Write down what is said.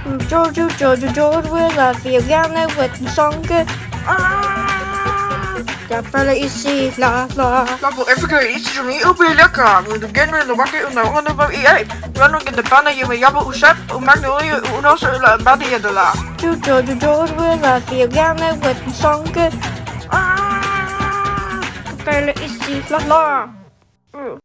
George, we love you, gärna with en sång. Jag fäller i sig, la. Lapo efike ichumi ubelaka, with the general the bucket on the one of EA. Run on the banner you may yabo usap, magnolia, unos la badia de la. George, we love you, gärna with en sång. Jag fäller i sig, la.